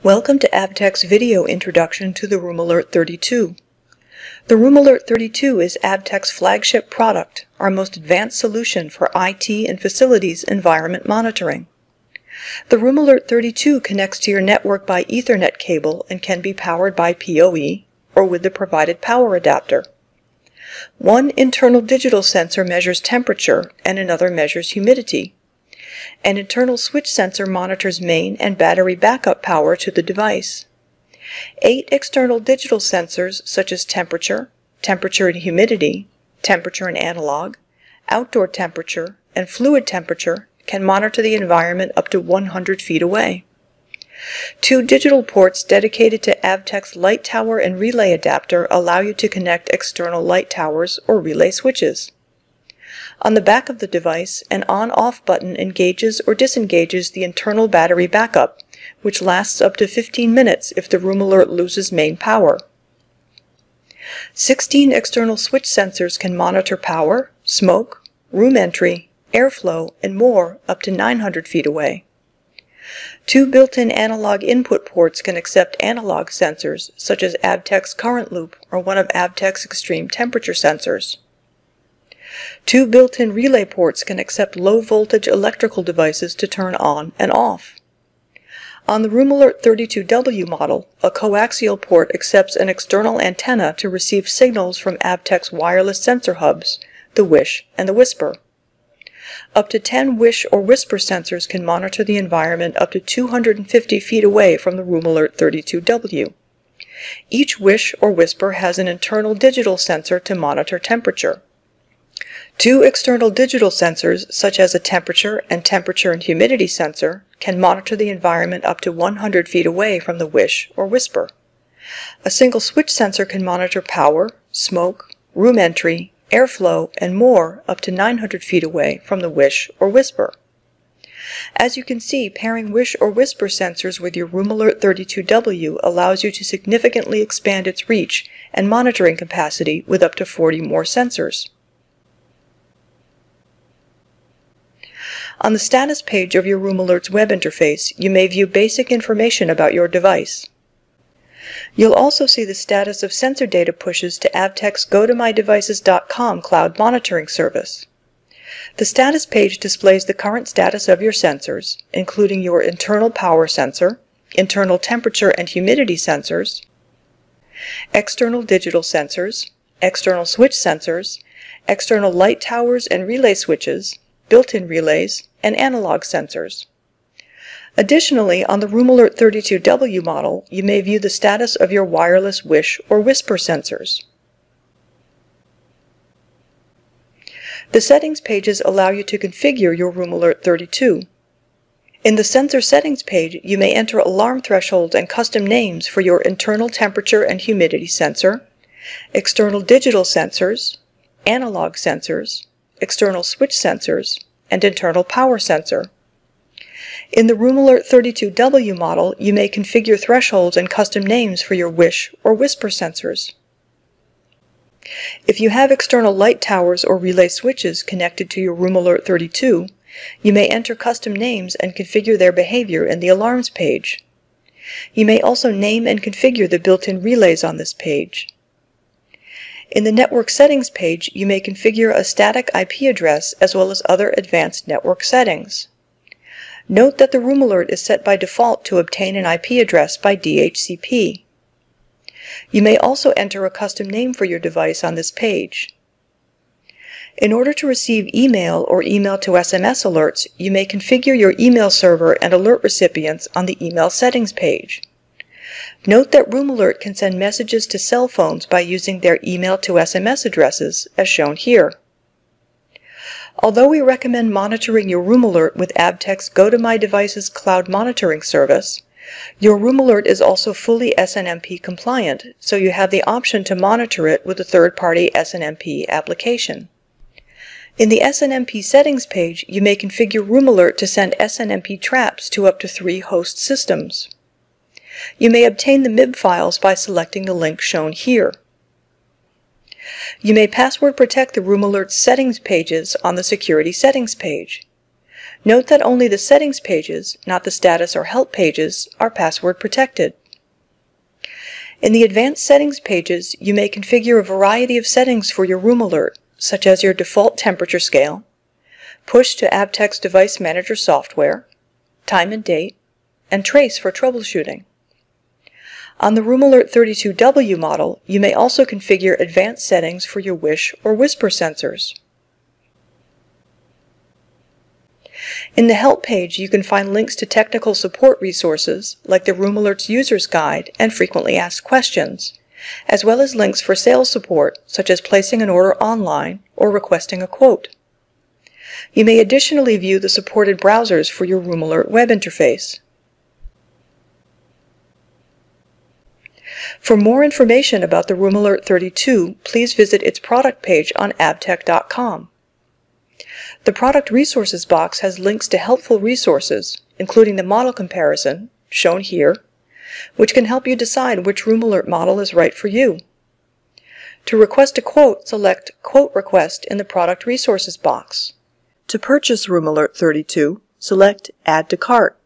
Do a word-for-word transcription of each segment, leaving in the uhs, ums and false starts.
Welcome to AVTECH's video introduction to the Room Alert thirty-two. The Room Alert thirty-two is AVTECH's flagship product, our most advanced solution for I T and facilities environment monitoring. The Room Alert thirty-two connects to your network by Ethernet cable and can be powered by P O E or with the provided power adapter. One internal digital sensor measures temperature and another measures humidity. An internal switch sensor monitors main and battery backup power to the device. Eight external digital sensors such as temperature, temperature and humidity, temperature and analog, outdoor temperature, and fluid temperature can monitor the environment up to one hundred feet away. Two digital ports dedicated to AVTECH's light tower and relay adapter allow you to connect external light towers or relay switches. On the back of the device, an on-off button engages or disengages the internal battery backup, which lasts up to fifteen minutes if the Room Alert loses main power. sixteen external switch sensors can monitor power, smoke, room entry, airflow, and more up to nine hundred feet away. Two built-in analog input ports can accept analog sensors, such as AVTECH's current loop or one of AVTECH's extreme temperature sensors. Two built-in relay ports can accept low-voltage electrical devices to turn on and off. On the Room Alert thirty-two W model, a coaxial port accepts an external antenna to receive signals from AVTECH's wireless sensor hubs, the Wish and the Whisper. Up to ten Wish or Whisper sensors can monitor the environment up to two hundred fifty feet away from the Room Alert thirty-two W. Each Wish or Whisper has an internal digital sensor to monitor temperature. Two external digital sensors, such as a temperature and temperature and humidity sensor, can monitor the environment up to one hundred feet away from the Wish or Whisper. A single switch sensor can monitor power, smoke, room entry, airflow, and more up to nine hundred feet away from the Wish or Whisper. As you can see, pairing Wish or Whisper sensors with your Room Alert thirty-two W allows you to significantly expand its reach and monitoring capacity with up to forty more sensors. On the status page of your Room Alert's web interface, you may view basic information about your device. You'll also see the status of sensor data pushes to AVTECH's Go To My Devices dot com cloud monitoring service. The status page displays the current status of your sensors, including your internal power sensor, internal temperature and humidity sensors, external digital sensors, external switch sensors, external light towers and relay switches, built-in relays, and analog sensors. Additionally, on the Room Alert thirty-two W model, you may view the status of your wireless Wish or Whisper sensors. The settings pages allow you to configure your Room Alert thirty-two. In the sensor settings page, you may enter alarm thresholds and custom names for your internal temperature and humidity sensor, external digital sensors, analog sensors, external switch sensors, and internal power sensor. In the Room Alert thirty-two W model, you may configure thresholds and custom names for your Wish or Whisper sensors. If you have external light towers or relay switches connected to your Room Alert thirty-two, you may enter custom names and configure their behavior in the Alarms page. You may also name and configure the built-in relays on this page. In the Network Settings page, you may configure a static I P address as well as other advanced network settings. Note that the Room Alert is set by default to obtain an I P address by D H C P. You may also enter a custom name for your device on this page. In order to receive email or email to S M S alerts, you may configure your email server and alert recipients on the Email Settings page. Note that Room Alert can send messages to cell phones by using their email to S M S addresses, as shown here. Although we recommend monitoring your Room Alert with AVTECH's Go To My Devices cloud monitoring service, your Room Alert is also fully S N M P compliant, so you have the option to monitor it with a third-party S N M P application. In the S N M P Settings page, you may configure Room Alert to send S N M P traps to up to three host systems. You may obtain the M I B files by selecting the link shown here. You may password protect the Room Alert settings pages on the Security Settings page. Note that only the settings pages, not the status or help pages, are password protected. In the advanced settings pages, you may configure a variety of settings for your room alert, such as your default temperature scale, push to AVTEC's device manager software, time and date, and trace for troubleshooting. On the Room Alert thirty-two W model, you may also configure advanced settings for your wish or whisper sensors. In the Help page, you can find links to technical support resources like the Room Alert's User's Guide and Frequently Asked Questions, as well as links for sales support such as placing an order online or requesting a quote. You may additionally view the supported browsers for your Room Alert web interface. For more information about the Room Alert thirty-two, please visit its product page on avtech dot com. The Product Resources box has links to helpful resources, including the model comparison, shown here, which can help you decide which Room Alert model is right for you. To request a quote, select Quote Request in the Product Resources box. To purchase Room Alert thirty-two, select Add to Cart.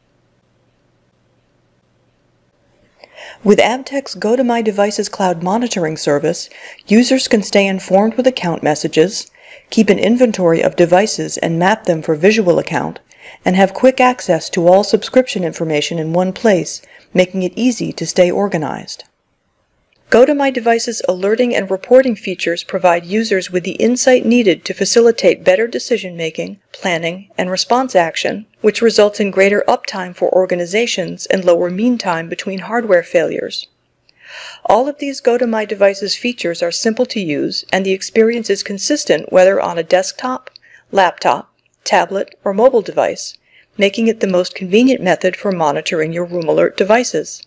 With AVTEC's GoToMyDevices cloud monitoring service, users can stay informed with account messages, keep an inventory of devices and map them for visual account, and have quick access to all subscription information in one place, making it easy to stay organized. GoToMyDevices alerting and reporting features provide users with the insight needed to facilitate better decision-making, planning, and response action, which results in greater uptime for organizations and lower mean time between hardware failures. All of these GoToMyDevices features are simple to use, and the experience is consistent whether on a desktop, laptop, tablet, or mobile device, making it the most convenient method for monitoring your Room Alert devices.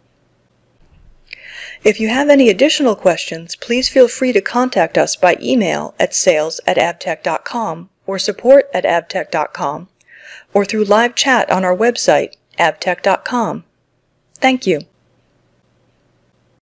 If you have any additional questions, please feel free to contact us by email at sales at avtech dot com or support at avtech dot com, or through live chat on our website, avtech dot com. Thank you.